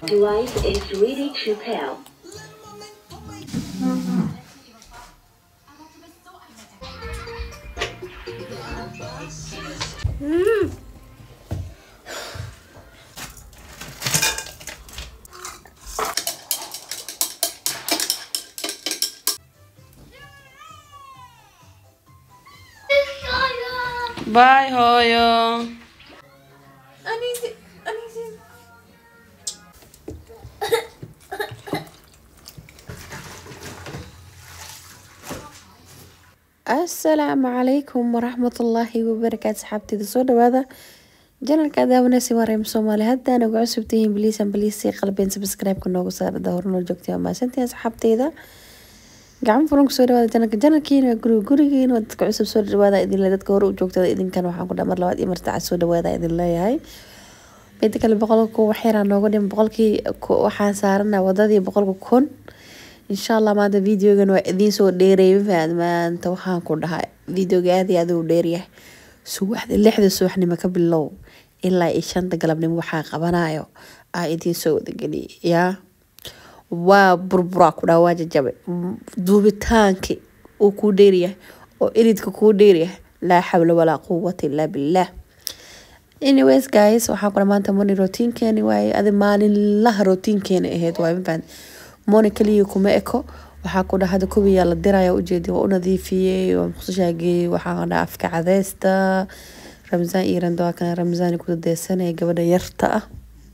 Light is ready to pair. باي هويو. السلام عليكم ورحمة الله وبركاته. صحابتي soo dhawaada janalka daawanaysi wareem Soomaali hadda nagu cusubtihiin biliis qalbeen subscribe ka noogu saar dahorno joogtiya ma santii saxaabteyda gacan furan soo dhawaada janalkiina gurigiina wad ka cusub soo dhawaada idin la dadka hore u joogtada idinkan waxaan ku dhamar labaad iyo martaa soo dhawaada idin leeyahay mid kale boqolku waxayna noogu dhim boqolkii waxaan saarana wadadii boqolku kun insha Allah maanta videogan waa idin soo dheereeyay maanta waxaan ku dhahay videoga aad iyo aad u dheeryahay subaxda 6 subaxnimo ka bilow ilaa 5 galabnimo waxaan qabanayo idin soo wadageli yaa waa burbura ku dhawa jajabe duubitaanki oo ku dheeriyahay oo elidka ku dheeriyahay la hawla wala quwwata illa billah. Anyways guys waxaan ku maanta money routine keeni waay adi maalin la routine keeni ahayd waa baan money kaliya kuma eko waxaa ku dhaxda kubiya la diraya u jeedi oo nadiifiyay oo muxshaagay waxaan afka cadeysta Ramzan Iran doo kan Ramzan ku deesanay gabadha yarta ah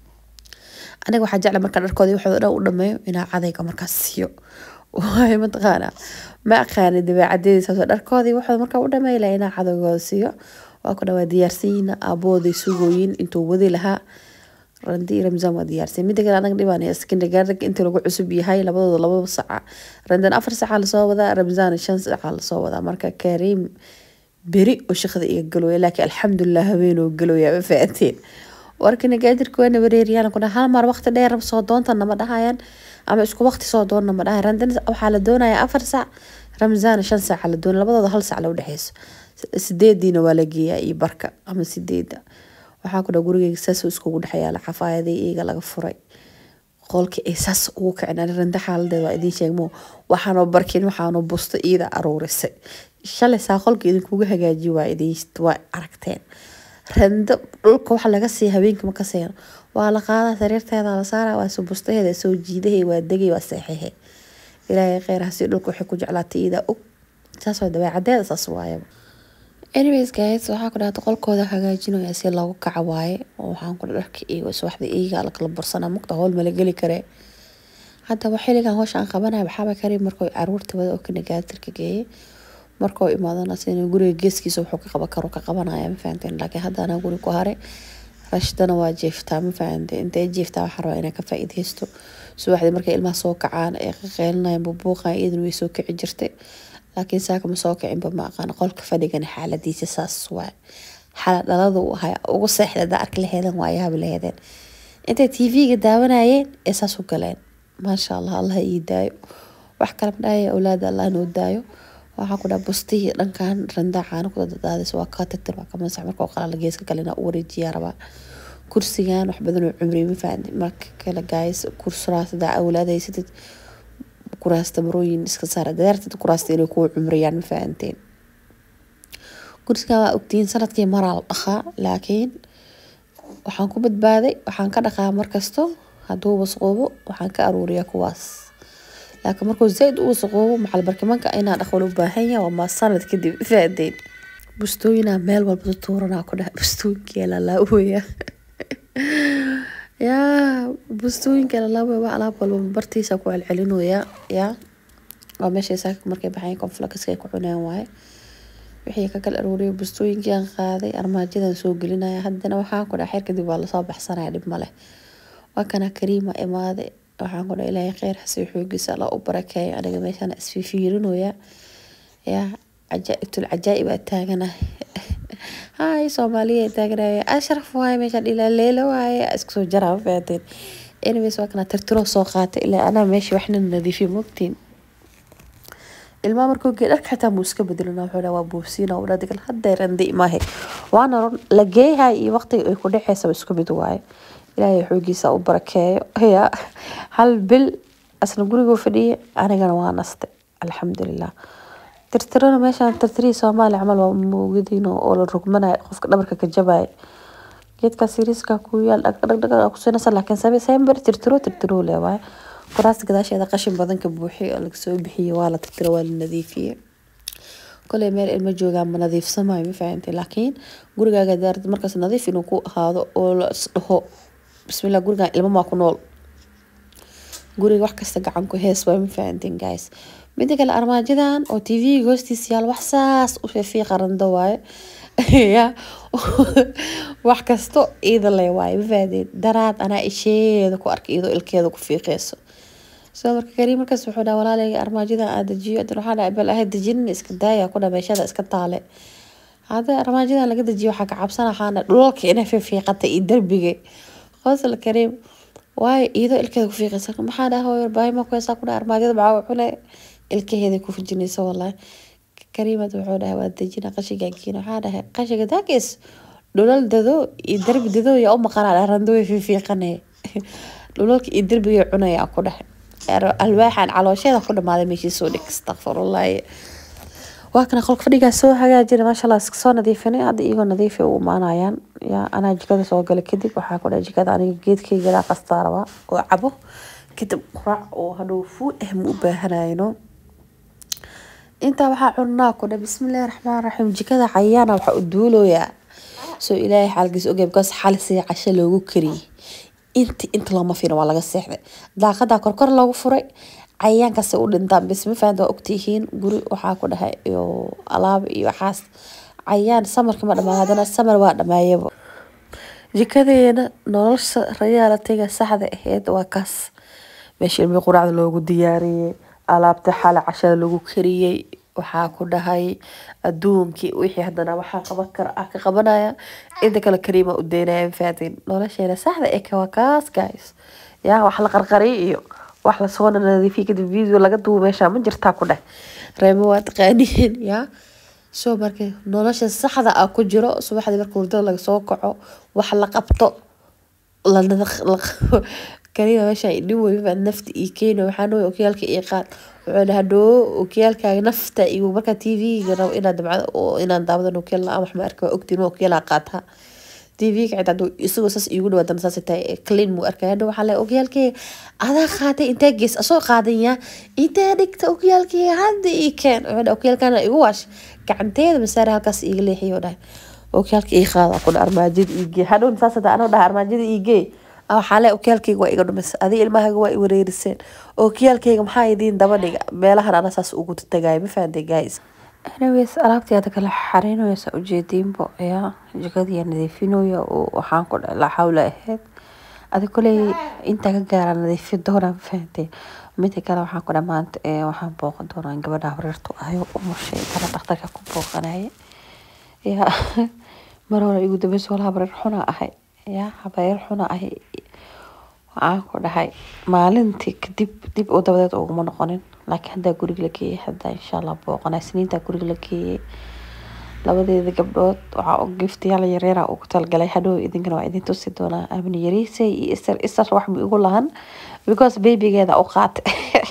aniga waxa jecel marka dharkoodii wuxuu dhan u dhameeyo ina cadayga markaas siiyo waay matqaana ma aqaan dabeecaddiisa soo dharkoodii wuxuu marka u dhameeyay ina cadayga siiyo waa ku dhawaad diyaarsiina aboodi sugooyin intuu wadi lahaa randi Ramzan waa diyaarsiin mid kale anaga dhibaanay kindergarten inta lagu cusub yahay labadooda 2 saac randan 4 saac la soo wada Ramzan 5 saac la soo wada marka Kareem beri oo shaqada iga galooy laakiin alxamdulillah habeen oo galooy ma faatiin warkana gaadirku waa wareeriyaan kuna hal mar waqti dheer soo doonta nama dhahayaan ama isku waqti soo doon nama dhahay randan waxa la doonayaa 4 saac Ramzan 5 saac la doon labadooda 1 saac la u dhaxayso 8 waa la geeyaa iyo barka ama 8 waxaa ku gurigeyga saas isku dhaxayaa la xafaayadii iiga laga furay qolkii ay saas ugu kacnaan randa xaaladeeda waa idin sheegmo waxaanoo barkin waxaanoo busto iida aruurisay shalay saa qolkii idin kugu hagaajiyo waa idin waa aragteen randa dhulka waxa laga sii habeenkii ma ka seeno waa la qaadaa sariirteeda la saaraa waa soo bustaheeda soo jiidahay waa degay waa saxiixay ilaahay khayr ha si dhulka waxay ku jeclaatay iida og saas waa dabeecadeeda saas waayaba. Anyways guys waxaa ku dhaata qolkooda hagaajinaya si loogu kaca waaye oo waxaan ku dharka iyo subaxda iiga la kala bursana mugta howl ma la gali kare hadda waxiligan hawshan qabanay waxba Kareem markuu caruurta wada oo kindergarten geeyay markuu imaadana sina guriga geeskiisa wuxuu ka qaban karo ka qabanaya ma fahanteen laakiin hadda ana guri ku haray rashdana waa jeeftaa ma fahanteen intee jeeftaa waxa raba inay ka faa'iideysto subaxdii markay ilmaha soo kacaan ee qeylnayaan buuqaan idin way soo kici jirtay laakiin saaka ma soo kicin ba ma aqaan qolka fadhigan xaaladiisa saas waa xaalad dhaladu waxa ugu seexda ark laheedan waayaha bileedeen inta TV-ga daawanayeen ee saas u galeen ma sha Allah Allah ii daayo wax kala dhaay awlaad Allah noo daayo waxa ku dhaa bustii dhankan randacaan ku dadaadis waa ka tirtir waa kama sax markuu qalal geeska kalena u wareejiyaa raba kursigan wax badan oo cumri ma faahmin marka kala guys kursuraasada awlaadaysid kuraasta marooyin iska saar daarta kuraasta inay ku cumriyaan ma fahanteen kursiga waa ogtiin sanadkii maral dhaqa laakiin waxaan ku badbaaday waxaan ka dhaqaa markasto haduu wasqoobo waxaan ka aruuriyaa kuwaas laakiin markuu zaid u wasqoobo maxal barkimanka inaa dhaqo loo baahan yahay waa ma sanad kadib faadeen bustooyina meel walba tuurana ku dhax bustooyinka la ooya يا بستوين كلا لا وعلى بالو برتيسا كو العلنويا يا وماشي ساك markay baxay konflakska ku cunaan waay wixii ka kala aruuriyo bustooyinkan qaaday armaajadan soo gelinaya haddana waxaan ku dhaxay kadib waa la soo baxsanaa dib male waa kana Kareema imaade waxaan ku dhahay Ilaahay khayr hasi xoogisa la u barakeeyo aniga meeshan isfiirinooya ya ajaa'ib taagana هاي Soomaaliya taageeraya ashraf waay meesha ila leelo waay isku soo jaraa faadeen anyways waa kana tirtiro soo qaatay ilaa ana meesha waxna nadiifiyo mugtiin ilma markuu geedar xataa muuska bedelna wuxuu dhawa buufsiina oo radigal hadda randi maahe waana la geeyahay iyo waqti ay ku dhaxayso isku mid waay ilaahay xoogiisa u barakeeyo ya hal bil asna guriga fadhiye anigana waa nastay alxamdulilah tirtirana meeshaan tirtirii Soomaali camal waa moogadiino oo la rugmanay qofka dhabarka ka jabay geedka siriska ku yaal dhag ku sanaysa laakiin sabir tirtiro leeyahay kuraasta gadaasheeda qashin badan ka buuxiyo laga soo bixiyo waa la tirtiro waa la nadiifiyo kale meel ilma joogaan ma nadiifsamayo ma fahamtay laakiin gurigaaga daarad markaas nadiif inuu ku ahaado oo la dhaho bismillah guriga ilma ma ku nool guriga wax kasta gacan ku hees waa ma fahamteen guys mid kale armaajadan oo TV hoostiisa yaal wax saas u fiiqay qarando waaye ya wax kasto ida leh waaye ma fahamteen daraad ana isheeda ku arkay ido ilkeeda ku fiiqayso soo marka Karim markaas wuxuu dhahay walaalay armaajada aad dajiyo waxaan abal ahayd dajin iska daaya ku dhameeshada iska taale hada armaajada laga dajiyo waxa ka cabsana xaana dhulka inay fiiqatay darbiga qosol Karim waay ido ilkeeda ku fiiqaysa maxaa dhahay hooyo baay ma ku heesaa ku dhahay armaajada baa wuxuu ilkeeda ku fujinaysa wallahi Karim wuxuu dhahay waa dajina qashiga kiina waxa dhahay qashiga daakis dhulal dado iyo darbi dado ya uma qanaa arando fiiqanay dhulka iyo darbiga cunaya ku dhahay alwaaxan calooshada ku dhamaaday meeshii soo dhig astaghfirullah waa kana qolka fadhiga soo hagaajin ma sha Allah iska soo nadiifinay hadda iyago nadiif u maanayaan ya ana jikada soo galay kadib waxa ku dhahay jikada aniga geedkayga la qastaaraba oo cabo kadib quraac oo hadhow fuul mu baahanayno inta waxa cunaa ku dhahay bismillaahir rahmaanir rahiim jikada cayaana waxa u duulooya soo ilaahay xalgiis ogeeb kaas xalisi casho loogu kariyay inta lama fiiro waa laga seexday daaqada korkor lagu furay cayaankaas u dhintaan bismi faanta ogtihiin guri waxa ku dhahay iyo alaab iyo waxaas cayaan samarka ma dhamaadana samar waa dhamaayaba jikadeena nolosha rayaalatiga saxda ahayd waa kaas meeshii ilmi quraacda loogu diyaariyay alaabta xala cashada lagu kariyay waxa ku dhahay adduunkii wixii hadana waxa qaban kara ka qabanaya inta kale Kariima u deynaa faadin nolosheena saxda ee ka wakaas guys ya wax la qarqariyo iyo wax la soo nadiifiyo kadib video laga duubo meesha ma jirtaa ku dhahay reemo waa taqaaniin ya soo markay nolosha saxda ah ku jiro subaxdii marka hurdada laga soo kaco wax la qabto la Kariima meesha idin way nafti ii keeno waxaan oo okiyalka ii qaad wuxuu hadoo okiyalkaaga nafta iyo marka TV garo ina dabcad oo inaan daawado okiyalna ama ma arkaa ogtiin okiyala qaata TV ka cid isagoo saas iigu dhawaad saas tay clean mu arkaa hadoo waxa la okiyalkee ada qaatay inta gees soo qaadanya inta dhigta okiyalkee hadda ii keen wuxuu okiyalkana igu wash gacanteeda masaar halkaas iiga leexiyo dhahay okiyalka ii qaada ku armaajada iige hadoo saas aan dhahay armaajada iige xalay okiyalkayga waa iga dhumis adii ilmahaga waa i wareeriseen okiyalkayga maxaa idin daba dhiga meelahan ana saas ugu tagay ma fahanday guys anyways alaabtii aad kala xariinaysa ujeedinbo ya jikada nadiifinayo oo waxaan ku la xawla ahayd adiga kulay inta ka gaara nadiifin doona ma fahanday mid kale waxaan ku dhamaanta waxaan booqan doonaa gabadha hareertu ayo umushay kala dhakhtarka ku booqanay ya marwala igu dabayso wala habar xuna ahay ya habayr xuna ahay waxaan ku dhahay maalintii dib oo dabadeed ugu noqonin laakiin hadda guriga la geeyay hadda insha Allah booqanay siniinta guriga la geeyay labadeeda gabdhood waxa uu giftiyaal yareera ugu talgalay hadhow idinkana waa idin tusi doonaa amni yariisay iyo isar wax ma igu lahan because babygeeda u qaatay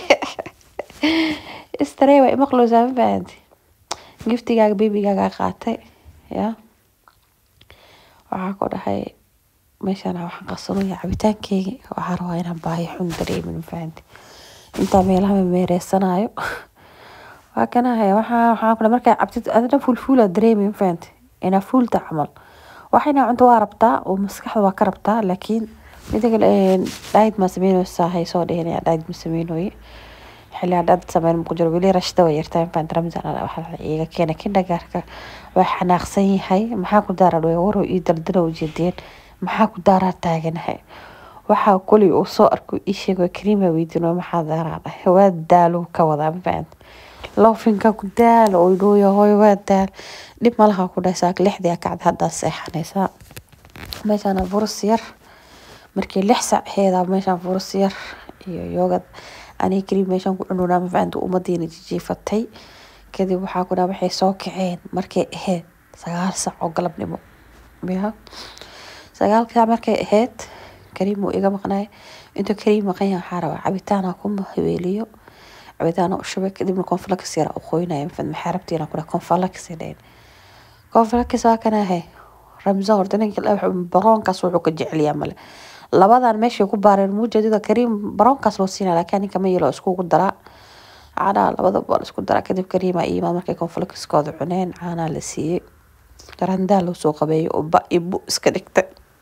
istarey way maqluusaa faanti giftigaaga babygaaga qaatay ya waxa ku dhahay meeshaan waxaan qasanayaa cabitaankeyga waxaan rabaa inaan baahi xun dareemin fahanti inta meelaha meereysanayo waa kana hay waxaan kula markay cabtid adana fuul dareemin fahanti ina fuulta camal waxayna cunto waa rabtaa oo maskaxda waa ka rabtaa laakiin mid kale diet ma sameynaysaa hay soo dheeynaya diet ma sameynooy xilli aad sameyn ku jiro wili rashada way yartaan faan ramzan waxa iyaga keena kindergarka waxa naaqsan yahay maxaa ku daaray waro ii dardaro ujeedeen maxaa ku daaraa taaganahay waxa kulli uu soo arko isheego Kariima weydiino maxaa daaraa waa daalo ka wada faan loofinka ku daal oo dhooyo hooy waa daal dib malaha ku dhaysaa lixdii kacad hadda seexanaysa meeshaan furus yar markii 6 saac heeda meeshaan furus yar iyo yoogad ani Kariim meeshaan ku cununa ma faantu umadiina jiifatay kadib waxa ku dhaw waxay soo kaceen markay ahayd 9 saac oo galabnimo biha 9 saac markay ahayd كريم وإيجا مقنعي انتو كريم مقنعي حارة عبيتانا كم هويليو عبيتانا وشبك دي من كونفلكس يرا أخوينا ينفن محاربتينا كنا كونفلكس يدين كونفلكس واكنا هاي رمزان وردنا برون كاس وحوك الجعلية مال labadan meesha ku baareen muujadida Kareem baroonkaas loo siinaa laakiin kama yelo isku daraa caana labada bool isku daraa kadib Kareem ay iimaan markay konflikskooda cuneen caana la siiyay garandaa loo soo qabeeyo oo ba ibu iska dhigtay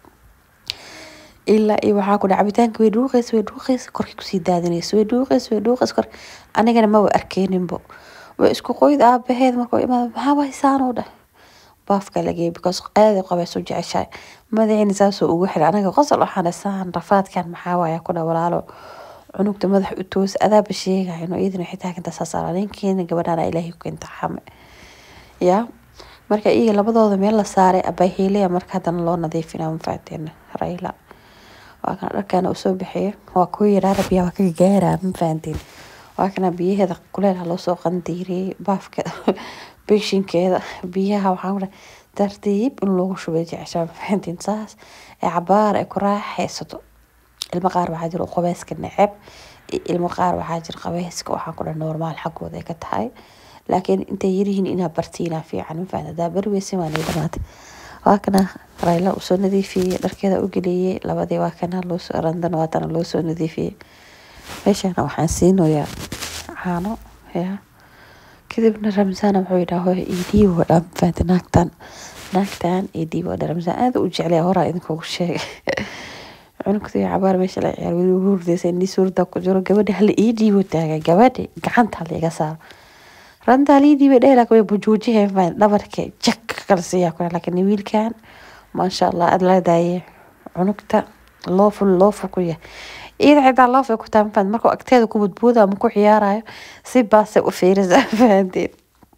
ilaa iyo waxaa ku dhacay cabitaanka way dhuuqays korkii ku sii daadinayso way dhuuqays kor anigana ma arkeeninbo way isku qoyd aabaheed markuu imaado maxaa waysaan oo dhah baafka lagay because qaadi qabay soo jeceshay madaxina saasoo ugu xiray anaga qosol waxaan saan rafaadkan maxaa waaya ku dhawalaalo cunugta madax u toos adaaba sheegayno idin xitaa inta saasaarankiina gabadhana ilaahay ku intaxame ya marka iyaga labadooda meel la saaray abay heelaya marka hadan loo nadiifinaa mafaatena rayla waa kan dharkana u soo bixiyo waa ku yiraahdo rabiya waa ka gaaraa mafaantiin waa kana biyaheeda kuleel loo soo qandiiriyay baafka bishinkeeda biyaha waxaan tartiib in lagu shubo jeceshaa fahantiin saas ee cabaar ay ku raaxaysato ilma qaar waxaa jira qobeyska neceb ilma qaar waxaa jira qobeyska waxaan ku dhahay normaal xaqooda ay ka tahay laakiin intay yirihiin inaa bartiina fiican fahanada barweesi waan dhamaatay waa kana rayla u soo nadiifiyay dharkeeda u geliyay labadii waa kana loo soo randan waatan loo soo nadiifiyay meeshana waxaan siinoyaa caano ya kadibna ramzaan wuxuu yidhaahdaa idii wada faanta naagtan idii wada ramzaan aad u jeclay hore idinku sheegay cunugtii cabaar meesha la ciyaar weli hurdaysa in suurta ku jiro gabadha hal idii wadaaga gabadha gacanta laga saar randa idii way dheelaa way bujuujiyeen faan dhabarka jak kalsiya ku laakiin wiilkan ma sha Allah aad la daayay cunugta loofu ku yahay إذا عدا الله في كتاب فان مركو أكتاد كوبود مكو حيارايو سيباسي وفيرزا فاندين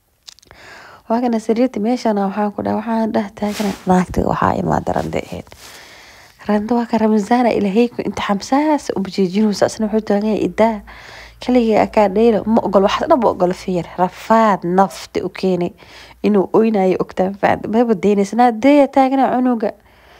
وهكذا سريرتي ماشي أنا وحان كده وحان ده تاكنا ناكتي وحاي ما دران ديهين رندوا كرمزانا إلى هيك انت حمساس وبجيجينو ساسنا وحوتو غير إدا كلي أكاد ديلو مقل واحد أنا بقل فير رفاد نفط وكيني إنو أويناي أكتاب فان ما بديني سنة دي تاكنا عنوغا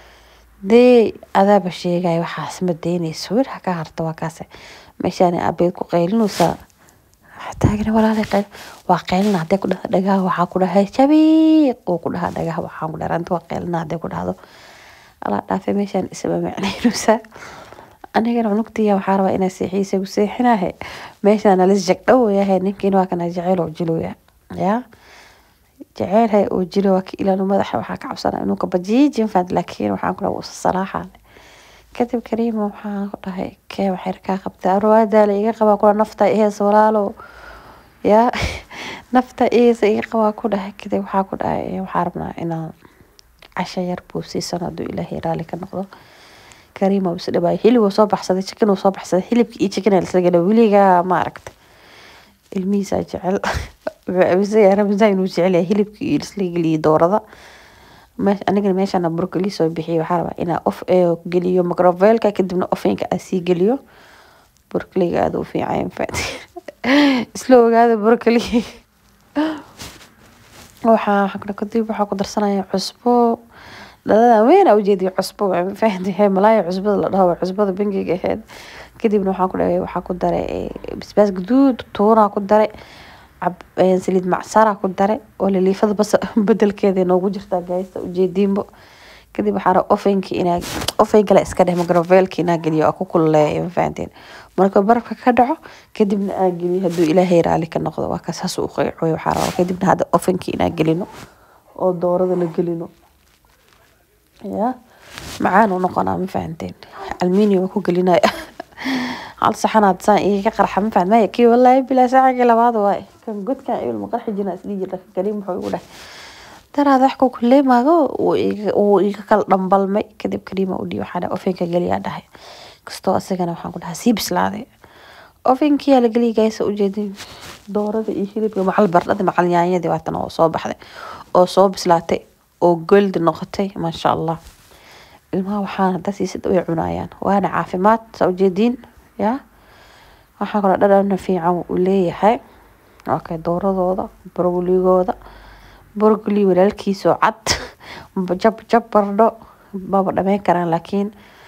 دي أذاب الشيء جاي وحاس مديني سوير حكا هرتوا كاسة مشاني أبيكو قيلنو سا حتى أجري ولا لقيل وقيلنا هدي كده دجاه وحاكو ده هاي شبيق وكده دجاه وحاكو ده رنت وقيلنا هدي كده هذا الله دافع مشان اسمه معني نوسا أنا كان عنقتي وحارة إنا سيحيسة وسيحنا هي مشان أنا لسه أو يا هي نمكن واكنا جعله وجلويا يا جعل هاي وجلوك إلى إنه مدح وحاك عبصنا إنه كبجيج ينفد لكن وحاك له الصراحة كتب كريم وحاك هاي كيف حركة قبتها أرواد لي قبا كل نفطة إيه سولالو يا نفطة إيه سي قبا كلها كده وحاك هاي وحاربنا إن عشان يربوسي سنة دو إلهي رالك النقطة كريمة بس باي هلي وصبح صدق شكل وصبح صدق هلي بكي شكل السجل وليجا ما عرفت الميزة جعل بزي أنا بزين وجعله هلي بكي السجل دورة ماش أنا قل ماش أنا بروكلي سوي بحي وحربة أنا أوف قليو مقرفيل كدبنا أوفين كأسي قليو بروكلي قاعدوا في عين فاتي سلو قاعد بروكلي وحنا كديب وحنا درسنا عصبو لا وين أوجدي عصبو فهمتي هاي ملاي عصبو لا هو عصبو بنجي جهاد كديب وحنا كده وحنا كدري بس جدود طورة كدري عب سليد معصرة كدري ولا اللي فض بس بدل كذا نوجد جرتا جايسة وجدين بو كديب وحنا أوفينك إنا أوفينك لا إسكده مقرفيلك إنا قليو أكو كل فهمتين marka barafka ka dhaco kadibna aan geliyo haduu ilaahay raali ka noqdo waa ka saas u qeexay waxa kadibna hada ofanki ina gelino oo doorada la gelino ya macaan oo noqona ma fahanteen aluminium ku gelinay hal saxanaad saan iga qarxa ma fahmay kii wallahi bila saaca labaad waay kan godka ay maqarxi jina isli jirta kariim wuxuu ugu dhahay tara wax ku kulay maago oo iga kala dhambalmay kadib kariima u dhiyo waxa ofanka geliya dhahay كستو أسجنا وحنا كلها سيب سلادة أوفين كيا لقلي جايس وجدين دورة إيشي دي محل برد محل يعني دي وقتنا وصوب بحده وصوب سلاتة وجلد النقطة ما شاء الله المها وحنا ده سيسد ويعنايان وأنا عافمات سوجدين يا وحنا كنا درنا في عم وليه هاي أوكي دورة ضوضة برغلي جوضة برغلي ولا الكيسو عط جب برضو بابا ما كان لكن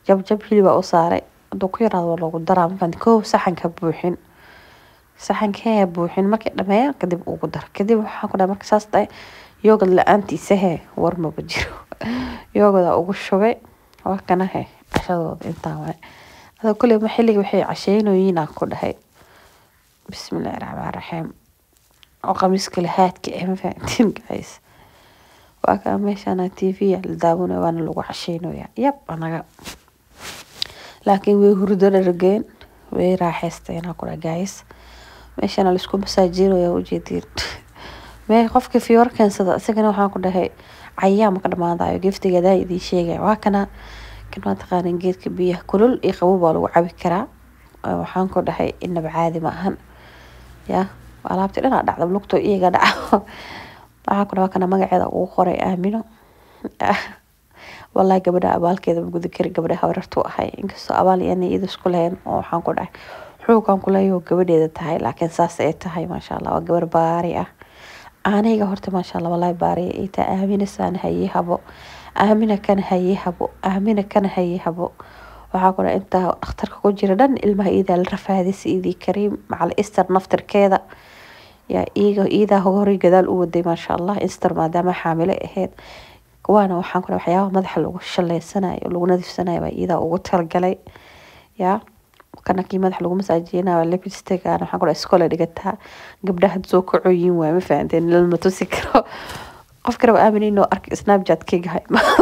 jab hilibaa u saaray haduu ku yaraado loogu daraa mafahante kow saxanka buuxin saxankee buuxin markay dhameeyaan kadib ugu dar kadib waxaan ku dhahay marka saas tahay yoogad la-aantiisa war maba jiro yoogadaa ugu shubay waa kana cashadooda intaan waay adoo kuley xilliga waxay casheynooyiin aan ku dhahay bismillahi raxmaan raxiim oo qamiiska lahaadka mafahantiin guys waa kaa meeshaan tv la daawanaya waana lagu casheynooyaa yab anaga laakiin way hurdo dhargeen way raaxaysteen aan ku dhahay guys meeshaan la isku masaajinaya ujeedin mee qofka fiyor keensada isagana waxaan ku dhahay cayaama ka dhamaadayo giftigeeda idin sheegay waa kana kan ma taqaanin geedka biyaha kulul iyo qabow baa lagu cabi karaa waxaan ku dhahay inaba caadi ma ahan ya alaabta dhinaca dhacda lugto iyaga dhaco waxaan ku dhahay kana magaceeda ugu qoray aamino wallahi gabadha abaalkeeda ma gudi kari gabadha warartu ahay inkastoo abaal iyo iyada isku lahayn oo waxaan ku dhahay xuugan ku leeyahay gabadheeda tahay laakiin saas ay tahay maasha Allah waa gabar baari ah aniga horta maasha Allah wallahi baari ita aamina saan hayi habo aamina kan hayi habo aamina kan hayi habo waxaa ku dhahay inta dhakhtarka ku jira dhan ilmaha ida la rafaadis idii kariim macal istar naftarkeeda ya ida hore gadaal u waday maasha Allah istar maadaama xaamile ahayd waana waxaan ku dhahay waxyaabo madaxa lagu shaleysanayo lagu nadiifsanayo baa ida ugu talgalay ya kana kii madax lagu masaajiyana lipstick aan waxaan ku dhahay iskool dhigataa gabdhaha soo kacooyin waa ma fahanteen lama tusi karo qof kale aamin inuu ark snapchat kiga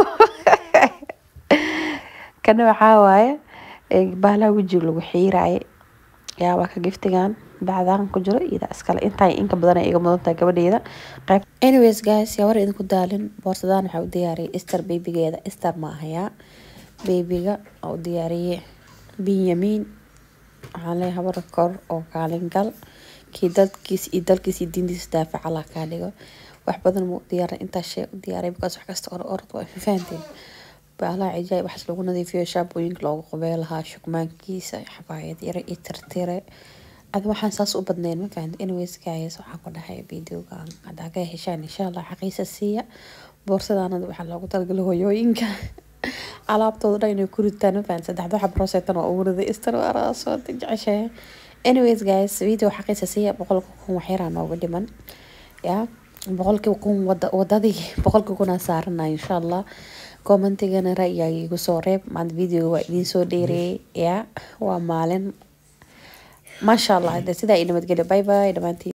kana waxaa waaye bahala waji lagu xiiraay yaa waa ka giftigan bacdaan ku jiro ida iskale intay inka badan iga mudan gabadheeda qayb anyways guys yaa war idinku daalin boorsadan waxa u diyaariyay Easter babygeeda Easter ma ahaya babyga oo diyaariyay Benjamin waxaan leeyahay habar kor oo kaalin gal kii dalkiis diintiisa daafac Allah ka dhigo wax badan mu diyaar inta shay u diyaaray because wax kasta oo orod waa fahanteen baala cijaay wax lagu nadiifiyo shaabooyinka loogu qabeelaha shukmaankiisa xabaayad yara iyo tirtire ad waxaan saas u badnayn ma fahanteen anyways guys waxaan ku dhahay videogan hadaa ka heshaan insha Allah xaqiisa siiya boorsadana waxa loogu talgalay hooyooyinka alaabtooda dhan inay ku ritaan ma fahanteen saddexdo xab roosetan oo ugu riday istar araaso jeceshay anyways guys video xaqiisa siiya boqolka kun wax yar nooga dhiman ya boqolka kun wadadii boqolka kuna saarnaa insha Allah commentigana ra'yigaaga soo reeb maanta video waa idin soo dheereeyay ya waa maalin ما شاء الله. هذا سيدا إنه متقلب. باي باي دمانتي.